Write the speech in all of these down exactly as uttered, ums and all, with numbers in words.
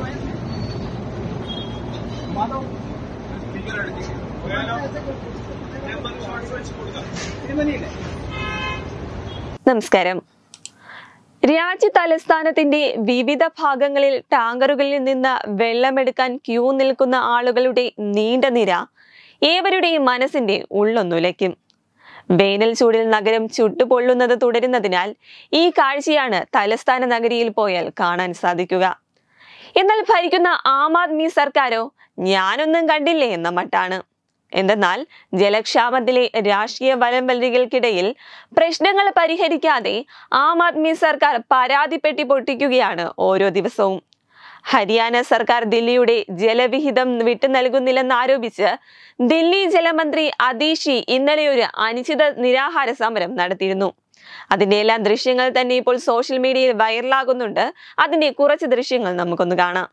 നമസ്കാരം. രാജ്യ തലസ്ഥാനത്തിന്റെ വിവിധ ഭാഗങ്ങളിൽ ടാങ്കറുകളിൽ നിന്ന് വെള്ളമെടുക്കാൻ ക്യൂ നിൽക്കുന്ന ആളുകളുടെ നീണ്ട നിര ഏവരുടെയും മനസ്സിന്റെ ഉള്ളൊന്നുലയ്ക്കും. വേനൽ ചൂടിൽ നഗരം ചുട്ടുപൊള്ളുന്നത് തുടരുന്നതിനാൽ ഈ കാഴ്ചയാണ് തലസ്ഥാന നഗരിയിൽ പോയാൽ കാണാൻ സാധിക്കുക. എന്നാൽ ഭരിക്കുന്ന ആം ആദ്മി സർക്കാരോ ഞാനൊന്നും കണ്ടില്ലേ എന്ന മട്ടാണ്. എന്തെന്നാൽ ജലക്ഷാമത്തിലെ രാഷ്ട്രീയ വലംവലികൾക്കിടയിൽ പ്രശ്നങ്ങൾ പരിഹരിക്കാതെ ആം ആദ്മി സർക്കാർ പരാതിപ്പെട്ടി പൊട്ടിക്കുകയാണ് ഓരോ ദിവസവും. ഹരിയാന സർക്കാർ ദില്ലിയുടെ ജലവിഹിതം വിട്ടു നൽകുന്നില്ലെന്നാരോപിച്ച് ദില്ലി ജലമന്ത്രി അതീഷി ഇന്നലെ ഒരു അനിശ്ചിത നിരാഹാര സമരം നടത്തിയിരുന്നു. അതിന്റെ എല്ലാ ദൃശ്യങ്ങൾ തന്നെ ഇപ്പോൾ സോഷ്യൽ മീഡിയയിൽ വൈറലാകുന്നുണ്ട്. അതിന്റെ കുറച്ച് ദൃശ്യങ്ങൾ നമുക്കൊന്ന് കാണാം.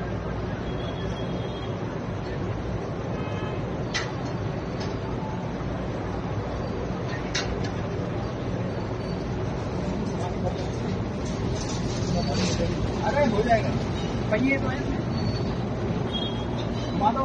अरे हो जाएगा पहिए तो है मानो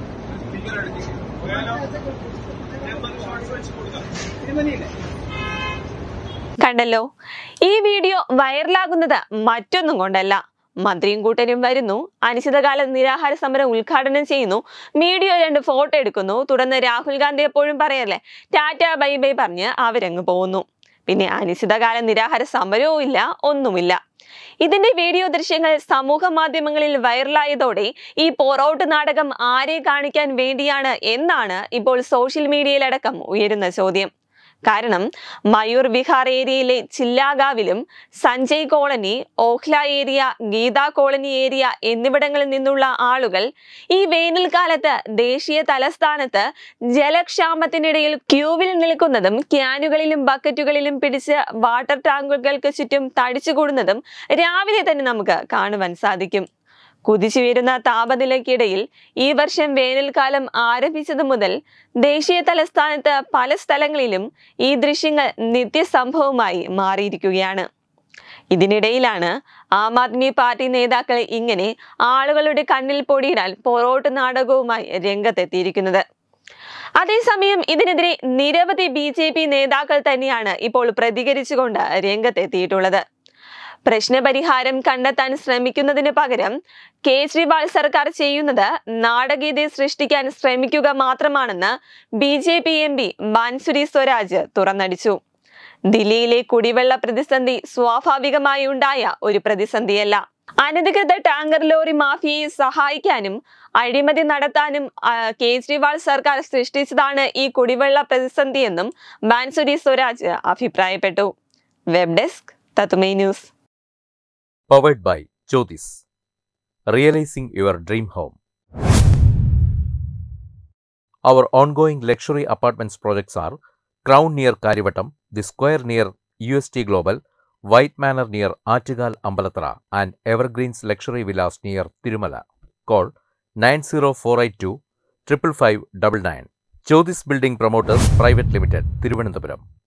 കണ്ടല്ലോ. ഈ വീഡിയോ വൈറലാകുന്നത് മറ്റൊന്നും കൊണ്ടല്ല. മന്ത്രിയും കൂട്ടരും വരുന്നു, അനിശ്ചിതകാല നിരാഹാര സമരം ഉദ്ഘാടനം ചെയ്യുന്നു, വീഡിയോ രണ്ട് ഫോട്ടോ എടുക്കുന്നു, തുടർന്ന് രാഹുൽ ഗാന്ധി എപ്പോഴും പറയല്ലേ ടാറ്റ ബൈ ബൈ പറഞ്ഞ് അവരങ്ങ് പോകുന്നു. പിന്നെ അനിശ്ചിതകാല നിരാഹാര സമരവും ഇല്ല, ഒന്നുമില്ല. ഇതിന്റെ വീഡിയോ ദൃശ്യങ്ങൾ സമൂഹ മാധ്യമങ്ങളിൽ വൈറലായതോടെ ഈ പോറൌട്ട് നാടകം ആരെ കാണിക്കാൻ വേണ്ടിയാണ് എന്നാണ് ഇപ്പോൾ സോഷ്യൽ മീഡിയയിലടക്കം ഉയരുന്ന ചോദ്യം. കാരണം മയൂർ വിഹാർ ഏരിയയിലെ ചില്ലാഗാവിലും Sanjay colony, Okhla area, Geeta colony area എന്നിവിടങ്ങളിൽ നിന്നുള്ള ആളുകൾ ഈ വേനൽക്കാലത്ത് ദേശീയ തലസ്ഥാനത്ത് ജലക്ഷാമത്തിനിടയിൽ ക്യൂവിൽ നിൽക്കുന്നതും ക്യാനുകളിലും ബക്കറ്റുകളിലും പിടിച്ച് വാട്ടർ ടാങ്കുകൾക്ക് ചുറ്റും തടിച്ചുകൂടുന്നതും രാവിലെ തന്നെ നമുക്ക് കാണുവാൻ സാധിക്കും. കുതിച്ചുയരുന്ന താപനിലയ്ക്കിടയിൽ ഈ വർഷം വേനൽക്കാലം ആരംഭിച്ചതു മുതൽ ദേശീയ തലസ്ഥാനത്ത് പല സ്ഥലങ്ങളിലും ഈ ദൃശ്യങ്ങൾ നിത്യസംഭവമായി മാറിയിരിക്കുകയാണ്. ഇതിനിടയിലാണ് ആം ആദ്മി പാർട്ടി നേതാക്കൾ ഇങ്ങനെ ആളുകളുടെ കണ്ണിൽ പൊടിയിടാൻ പൊറോട്ട് നാടകവുമായി രംഗത്തെത്തിയിരിക്കുന്നത്. അതേസമയം ഇതിനെതിരെ നിരവധി ബി ജെ പി നേതാക്കൾ തന്നെയാണ് ഇപ്പോൾ പ്രതികരിച്ചുകൊണ്ട് രംഗത്തെത്തിയിട്ടുള്ളത്. പ്രശ്നപരിഹാരം കണ്ടെത്താൻ ശ്രമിക്കുന്നതിന് പകരം കേജ്രിവാൾ സർക്കാർ ചെയ്യുന്നത് നാടകീയത സൃഷ്ടിക്കാൻ ശ്രമിക്കുക മാത്രമാണെന്ന് B J P M P Mansuri Swaraj തുറന്നടിച്ചു. ദില്ലിയിലെ കുടിവെള്ള പ്രതിസന്ധി സ്വാഭാവികമായി ഉണ്ടായ ഒരു പ്രതിസന്ധിയല്ല. അനധികൃത ടാങ്കർ ലോറി മാഫിയയെ സഹായിക്കാനും അഴിമതി നടത്താനും കേജ്രിവാൾ സർക്കാർ സൃഷ്ടിച്ചതാണ് ഈ കുടിവെള്ള പ്രതിസന്ധിയെന്നും മാൻസുരി സ്വരാജ് അഭിപ്രായപ്പെട്ടു. Web desk Tatwamayi news. Powered by Jyotis. Realizing your dream home. Our ongoing luxury apartments projects are Crown near Karivattam, The Square near U S T Global, White Manor near Attigal Ambalathara, and Evergreens Luxury Villas near Tirumala. Call nine zero four eight two five five five nine nine. Jyotis Building Promoters Private Limited, Thiruvananthapuram.